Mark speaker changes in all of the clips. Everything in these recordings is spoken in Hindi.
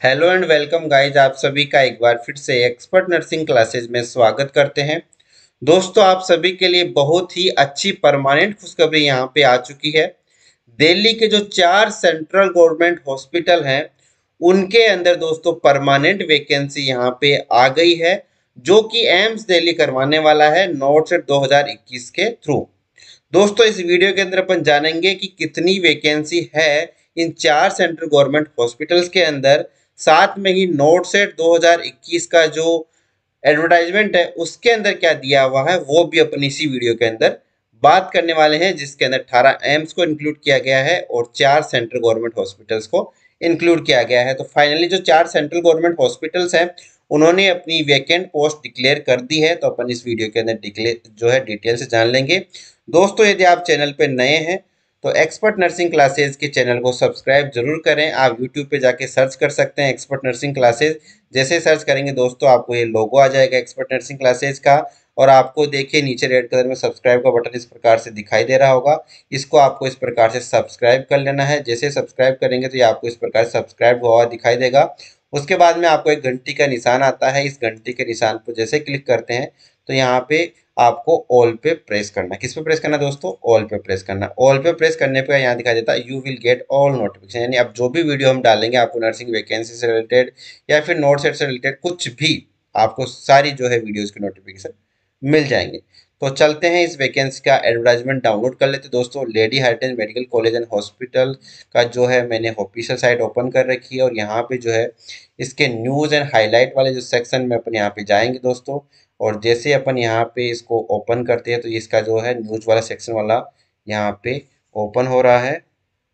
Speaker 1: हेलो एंड वेलकम गाइज, आप सभी का एक बार फिर से एक्सपर्ट नर्सिंग क्लासेज में स्वागत करते हैं। दोस्तों, आप सभी के लिए बहुत ही अच्छी परमानेंट खुशखबरी यहाँ पे आ चुकी है। दिल्ली के जो 4 सेंट्रल गवर्नमेंट हॉस्पिटल हैं उनके अंदर दोस्तों परमानेंट वैकेंसी यहाँ पे आ गई है, जो कि एम्स दिल्ली करवाने वाला है नॉट सेट 2021 के थ्रू। दोस्तों, इस वीडियो के अंदर अपन जानेंगे कि कितनी वैकेंसी है इन 4 सेंट्रल गवर्नमेंट हॉस्पिटल्स के अंदर। साथ में ही नोट सेट 2021 का जो एडवर्टाइजमेंट है उसके अंदर क्या दिया हुआ है वो भी अपन इसी वीडियो के अंदर बात करने वाले हैं, जिसके अंदर 18 एम्स को इंक्लूड किया गया है और 4 सेंट्रल गवर्नमेंट हॉस्पिटल्स को इंक्लूड किया गया है। तो फाइनली जो 4 सेंट्रल गवर्नमेंट हॉस्पिटल्स हैं उन्होंने अपनी वैकेंट पोस्ट डिक्लेयर कर दी है, तो अपन इस वीडियो के अंदर डिक्लेयर जो है डिटेल से जान लेंगे। दोस्तों, यदि आप चैनल पे नए हैं तो एक्सपर्ट नर्सिंग क्लासेज के चैनल को सब्सक्राइब जरूर करें। आप यूट्यूब पे जाके सर्च कर सकते हैं एक्सपर्ट नर्सिंग क्लासेज। जैसे सर्च करेंगे दोस्तों आपको ये लोगो आ जाएगा एक्सपर्ट नर्सिंग क्लासेज का, और आपको देखिए नीचे रेड कलर में सब्सक्राइब का बटन इस प्रकार से दिखाई दे रहा होगा। इसको आपको इस प्रकार से सब्सक्राइब कर लेना है। जैसे सब्सक्राइब करेंगे तो ये आपको इस प्रकार से सब्सक्राइब हुआ दिखाई देगा। उसके बाद में आपको एक घंटी का निशान आता है। इस घंटी के निशान पर जैसे क्लिक करते हैं तो यहाँ पे आपको ऑल पे प्रेस करना है। किस पे प्रेस करना है दोस्तों? ऑल पे प्रेस करना है। ऑल पे प्रेस करने पे यहाँ दिखाई देता है you will get all notification, यानी अब जो भी वीडियो हम डालेंगे आपको नर्सिंग वैकेंसी से रिलेटेड या फिर नोट सेट से रिलेटेड कुछ भी, आपको सारी जो है वीडियोस की नोटिफिकेशन मिल जाएंगे। तो चलते हैं इस वैकेंसी का एडवर्टाइजमेंट डाउनलोड कर लेते हैं। दोस्तों, lady Hardinge medical college and hospital का जो है मैंने ऑफिशियल साइट ओपन कर रखी है, और यहाँ पे जो है इसके न्यूज़ एंड हाईलाइट वाले जो सेक्शन में अपन यहाँ पे जाएंगे दोस्तों। और जैसे अपन यहाँ पे इसको ओपन करते हैं तो इसका जो है न्यूज़ वाला सेक्शन वाला यहाँ पे ओपन हो रहा है।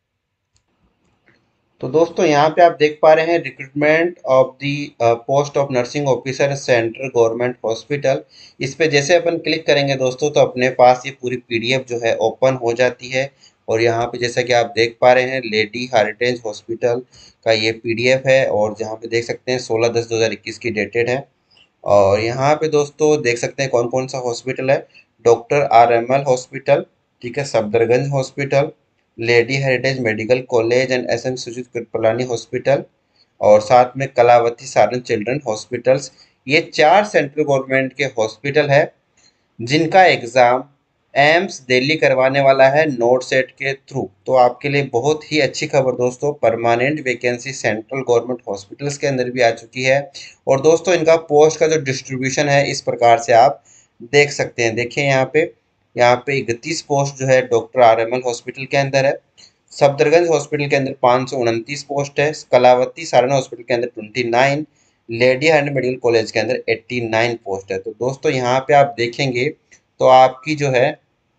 Speaker 1: तो दोस्तों, यहाँ पे आप देख पा रहे हैं recruitment of the post of nursing officer central government hospital. इस पे जैसे अपन क्लिक करेंगे दोस्तों तो अपने पास ये पूरी पीडीएफ जो है ओपन हो जाती है। और यहाँ पे जैसा कि आप देख पा रहे हैं लेडी हेरिटेज हॉस्पिटल का ये पीडीएफ है, और जहाँ पे देख सकते हैं 16/10/2021 की डेटेड है। और यहाँ पे दोस्तों देख सकते हैं कौन कौन सा हॉस्पिटल है। डॉक्टर RML हॉस्पिटल, ठीक है, Safdarjung hospital, lady Hardinge medical college and SM Sujit Kriplani hospital, और साथ में कलावती सारन चिल्ड्रन हॉस्पिटल्स। ये 4 सेंट्रल गवर्नमेंट के हॉस्पिटल है जिनका एग्ज़ाम एम्स दिल्ली करवाने वाला है नोट सेट के थ्रू। तो आपके लिए बहुत ही अच्छी खबर दोस्तों, permanent vacancy central government hospitals के अंदर भी आ चुकी है। और दोस्तों, इनका पोस्ट का जो डिस्ट्रीब्यूशन है इस प्रकार से आप देख सकते हैं। देखिए यहाँ पे 31 पोस्ट जो है डॉक्टर RML हॉस्पिटल के अंदर है। सफदरगंज हॉस्पिटल के अंदर 529 पोस्ट है। कलावती सारन हॉस्पिटल के अंदर 29, लेडी हार्ट मेडिकल कॉलेज के अंदर 89 पोस्ट है। तो दोस्तों, यहाँ पे आप देखेंगे तो आपकी जो है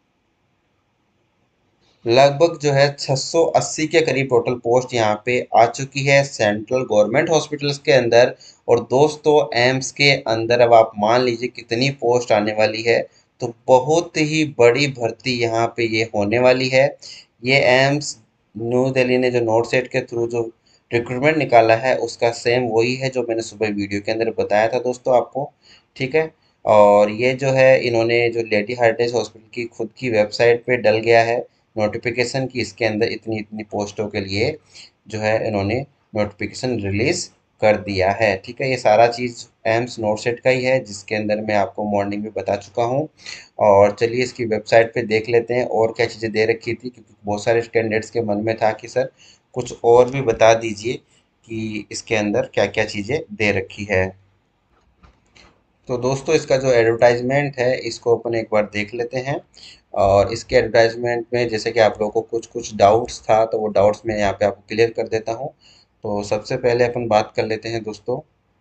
Speaker 1: लगभग जो है 680 के करीब टोटल पोस्ट यहाँ पे आ चुकी है सेंट्रल गवर्नमेंट हॉस्पिटल्स के अंदर। और दोस्तों, एम्स के अंदर अब आप मान लीजिए कितनी पोस्ट आने वाली है। तो बहुत ही बड़ी भर्ती यहाँ पे ये होने वाली है। ये एम्स न्यू दिल्ली ने जो नोट सेट के थ्रू जो रिक्रूटमेंट निकाला है उसका सेम वही है जो मैंने सुबह वीडियो के अंदर बताया था दोस्तों आपको, ठीक है। और ये जो है इन्होंने जो लेडी हार्टेज हॉस्पिटल की खुद की वेबसाइट पे डल गया है नोटिफिकेशन की, इसके अंदर इतनी इतनी पोस्टों के लिए जो है इन्होंने नोटिफिकेशन रिलीज कर दिया है, ठीक है। ये सारा चीज़ एम्स नोट सेट का ही है जिसके अंदर मैं आपको मॉर्निंग में बता चुका हूँ। और चलिए इसकी वेबसाइट पे देख लेते हैं और क्या चीज़ें दे रखी थी, क्योंकि बहुत सारे कैंडिडेट्स के मन में था कि सर कुछ और भी बता दीजिए कि इसके अंदर क्या क्या चीज़ें दे रखी है। तो दोस्तों, इसका जो एडवर्टाइजमेंट है इसको अपन एक बार देख लेते हैं। और इसके एडवर्टाइजमेंट में जैसे कि आप लोगों को कुछ कुछ डाउट्स था तो वो डाउट्स मैं यहाँ पे आपको क्लियर कर देता हूँ। तो सबसे पहले अपन बात कर लेते हैं दोस्तों।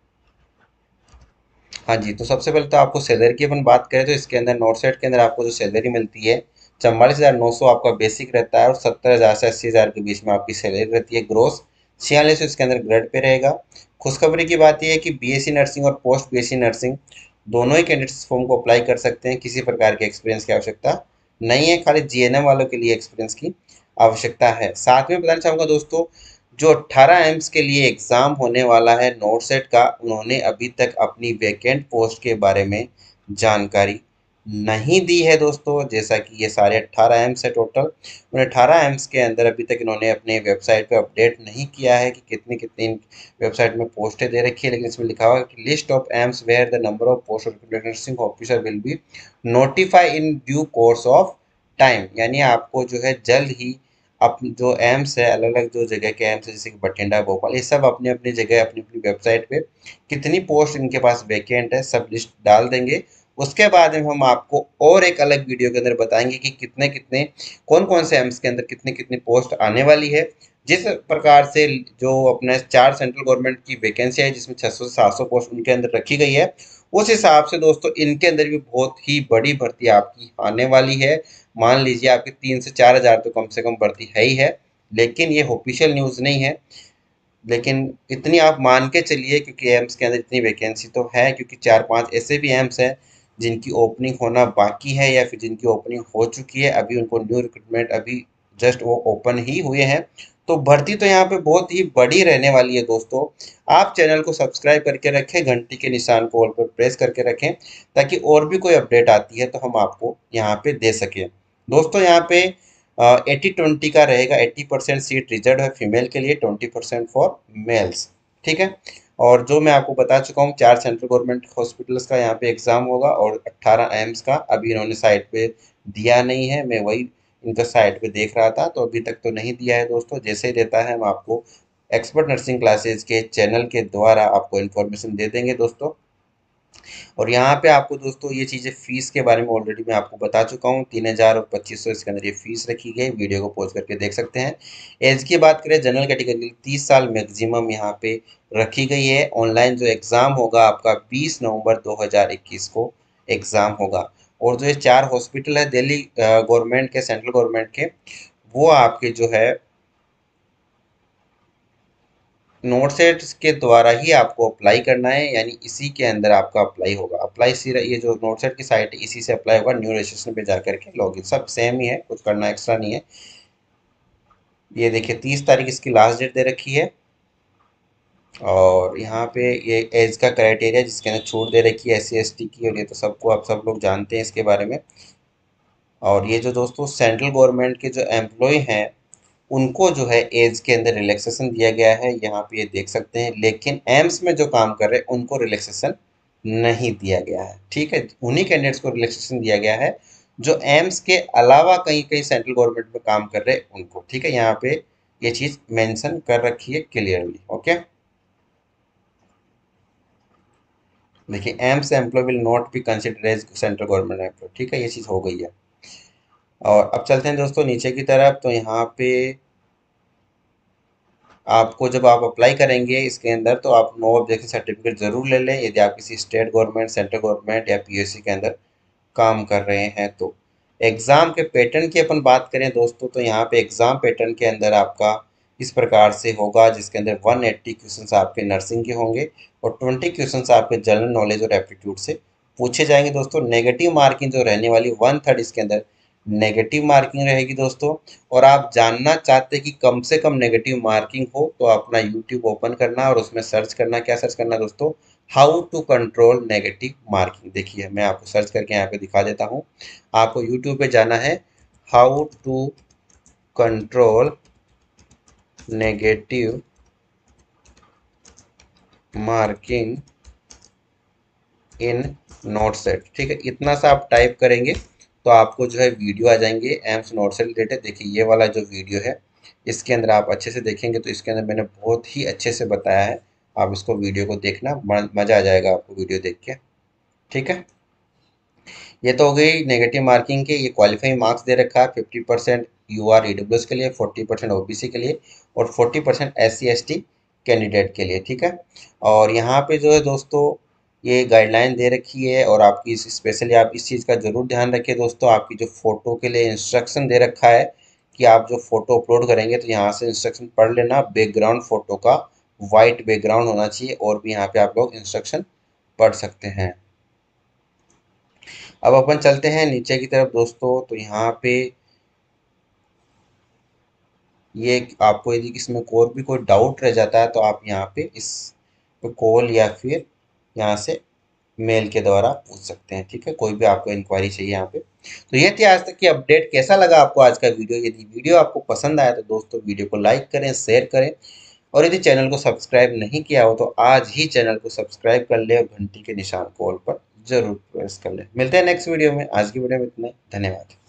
Speaker 1: हाँ जी, तो सबसे पहले तो आपको सैलरी की अपन बात करें तो इसके अंदर नॉर्थ साइड के अंदर आपको जो सैलरी मिलती है 44,900 आपका बेसिक रहता है, और 70,000 से 80,000 के बीच में आपकी सैलरी रहती है ग्रोस। 46 इसके अंदर ग्रेड पे रहेगा। खुशखबरी की बात यह है कि BSc नर्सिंग और पोस्ट BSc नर्सिंग दोनों ही कैंडिडेट्स फॉर्म को अप्लाई कर सकते हैं। किसी प्रकार के एक्सपीरियंस की आवश्यकता नहीं है, खाली GNM वालों के लिए एक्सपीरियंस की आवश्यकता है। साथ में बताना चाहूँगा दोस्तों, जो 18 एम्स के लिए एग्ज़ाम होने वाला है नोट सेट का, उन्होंने अभी तक अपनी वैकेंट पोस्ट के बारे में जानकारी नहीं दी है दोस्तों। जैसा कि ये सारे 18 एम्स है टोटल, उन 18 एम्स के अंदर अभी तक इन्होंने अपने वेबसाइट पे अपडेट नहीं किया है कि कितनी कितनी वेबसाइट में पोस्टें दे रखी है, लेकिन इसमें लिखा हुआ है कि list of AIIMS where the number of post nursing officer will be notify in due course of time, यानी आपको जो है जल्द ही अब जो एम्स है, अलग अलग जो जगह के एम्स है जैसे कि बठिंडा, भोपाल, ये सब अपनी अपनी जगह अपनी अपनी वेबसाइट पे कितनी पोस्ट इनके पास वैकेंट है सब लिस्ट डाल देंगे। उसके बाद में हम आपको और एक अलग वीडियो के अंदर बताएंगे कि कितने कितने कौन कौन से एम्स के अंदर कितनी कितनी पोस्ट आने वाली है। जिस प्रकार से जो अपने 4 सेंट्रल गवर्नमेंट की वैकेंसी है जिसमें 600 से 700 पोस्ट उनके अंदर रखी गई है, उस हिसाब से दोस्तों इनके अंदर भी बहुत ही बड़ी भर्ती आपकी आने वाली है। मान लीजिए आपकी 3 से 4 हज़ार तो कम से कम भर्ती है ही है, लेकिन ये ऑफिशियल न्यूज़ नहीं है। लेकिन इतनी आप मान के चलिए, क्योंकि एम्स के अंदर इतनी वैकेंसी तो है, क्योंकि 4-5 ऐसे भी एम्स हैं जिनकी ओपनिंग होना बाकी है या फिर जिनकी ओपनिंग हो चुकी है, अभी उनको न्यू रिक्रूटमेंट अभी जस्ट वो ओपन ही हुए हैं। तो भर्ती तो यहाँ पे बहुत ही बड़ी रहने वाली है दोस्तों। आप चैनल को सब्सक्राइब करके रखें, घंटी के निशान को ऑल पर प्रेस करके रखें, ताकि और भी कोई अपडेट आती है तो हम आपको यहाँ पे दे सकें। दोस्तों यहाँ पे 80-20 का रहेगा, 80% सीट रिजर्व है फीमेल के लिए, 20% फॉर मेल्स। ठीक है। और जो मैं आपको बता चुका हूँ 4 सेंट्रल गवर्नमेंट हॉस्पिटल्स का यहाँ पे एग्जाम होगा और 18 एम्स का अभी इन्होंने साइट पे दिया नहीं है। मैं वही इनका साइट पे देख रहा था, तो अभी तक तो नहीं दिया है दोस्तों। जैसे ही देता है हम आपको एक्सपर्ट नर्सिंग क्लासेज के चैनल के द्वारा आपको इन्फॉर्मेशन दे देंगे दोस्तों। और यहाँ पे आपको दोस्तों ये चीज़ें फीस के बारे में ऑलरेडी मैं आपको बता चुका हूँ, 3,000 और 2,500 इसके अंदर ये फीस रखी गई। वीडियो को पॉज करके देख सकते हैं। एज की बात करें जनरल कैटेगरी के लिए 30 साल मैक्सिमम यहाँ पे रखी गई है। ऑनलाइन जो एग्ज़ाम होगा आपका 20 नवंबर 2021 को एग्ज़ाम होगा। और जो ये 4 हॉस्पिटल है दिल्ली गवर्नमेंट के, सेंट्रल गवर्नमेंट के, वो आपके जो है नोटसेट के द्वारा ही आपको अप्लाई करना है, यानी इसी के अंदर आपका अप्लाई होगा। अप्लाई सिर्फ ये जो नोटसेट की साइट है इसी से अप्लाई होगा, न्यू रजिस्ट्रेशन पे जाकर के लॉगिन, सब सेम ही है, कुछ करना एक्स्ट्रा नहीं है। ये देखिए 30 तारीख इसकी लास्ट डेट दे रखी है। और यहाँ पे ये एज का क्राइटेरिया जिसके अंदर छूट दे रखी है SC ST की, और ये तो सबको आप सब लोग जानते हैं इसके बारे में। और ये जो दोस्तों सेंट्रल गवर्नमेंट के जो एम्प्लॉय हैं उनको जो है एज के अंदर रिलैक्सेशन दिया गया है, यहाँ पे ये देख सकते हैं। लेकिन एम्स में जो काम कर रहे हैं उनको रिलैक्सेशन नहीं दिया गया है। ठीक है, उन्हीं कैंडिडेट्स को रिलैक्सेशन दिया गया है जो एम्स के अलावा कहीं कहीं सेंट्रल गवर्नमेंट में काम कर रहे हैं उनको। ठीक है, यहाँ पे ये चीज़ मेंशन कर रखी है क्लियरली। ओके, देखिए AIIMS employ will not be consider as central government employ. ठीक है, ये चीज़ हो गई है। और अब चलते हैं दोस्तों नीचे की तरफ। तो यहाँ पे आपको जब आप अप्लाई करेंगे इसके अंदर तो आप नो ऑब्जेक्शन सर्टिफिकेट ज़रूर ले लें, यदि आप किसी स्टेट गवर्नमेंट, सेंट्रल गवर्नमेंट या PSC के अंदर काम कर रहे हैं तो। एग्ज़ाम के पैटर्न की अपन बात करें दोस्तों, तो यहाँ पे एग्ज़ाम पैटर्न के अंदर आपका इस प्रकार से होगा, जिसके अंदर 180 क्वेश्चंस आपके नर्सिंग के होंगे और 20 क्वेश्चंस आपके जनरल नॉलेज और एप्टीट्यूड से पूछे जाएंगे दोस्तों। नेगेटिव मार्किंग जो रहने वाली 1/3 इसके अंदर नेगेटिव मार्किंग रहेगी दोस्तों। और आप जानना चाहते हैं कि कम से कम नेगेटिव मार्किंग हो, तो अपना यूट्यूब ओपन करना और उसमें सर्च करना, क्या सर्च करना दोस्तों, how to control negative marking. देखिए मैं आपको सर्च करके यहाँ पे दिखा देता हूँ। आपको यूट्यूब पे जाना है, how to control negative marking in NORCET. ठीक है, इतना सा आप टाइप करेंगे तो आपको जो है वीडियो आ जाएंगे एम्स नोट से रिलेटेड। देखिए ये वाला जो वीडियो है इसके अंदर आप अच्छे से देखेंगे तो इसके अंदर मैंने बहुत ही अच्छे से बताया है। आप इसको वीडियो को देखना, मज़ा आ जाएगा आपको वीडियो देख के। ठीक है, ये तो हो गई नेगेटिव मार्किंग के। ये क्वालिफाइंग मार्क्स दे रखा है 50% UR EWS के लिए, 40% OBC के लिए और 40% SC ST कैंडिडेट के लिए। ठीक है, और यहाँ पे जो है दोस्तों ये गाइडलाइन दे रखी है, और आपकी स्पेशली आप इस चीज़ का जरूर ध्यान रखिए दोस्तों, आपकी जो फोटो के लिए इंस्ट्रक्शन दे रखा है कि आप जो फोटो अपलोड करेंगे तो यहाँ से इंस्ट्रक्शन पढ़ लेना। बैकग्राउंड फोटो का वाइट बैकग्राउंड होना चाहिए, और भी यहाँ पे आप लोग इंस्ट्रक्शन पढ़ सकते हैं। अब अपन चलते हैं नीचे की तरफ दोस्तों। तो यहाँ पे ये आपको यदि इसमें और भी कोई डाउट रह जाता है तो आप यहाँ पे इस पे कॉल या फिर यहाँ से मेल के द्वारा पूछ सकते हैं। ठीक है, कोई भी आपको इंक्वायरी चाहिए यहाँ पे। तो ये थी आज तक की अपडेट। कैसा लगा आपको आज का वीडियो? यदि वीडियो आपको पसंद आया तो दोस्तों वीडियो को लाइक करें, शेयर करें, और यदि चैनल को सब्सक्राइब नहीं किया हो तो आज ही चैनल को सब्सक्राइब कर ले और घंटी के निशान को ऑल पर जरूर प्रेस कर ले। मिलते हैं नेक्स्ट वीडियो में। आज की वीडियो में इतना ही। धन्यवाद।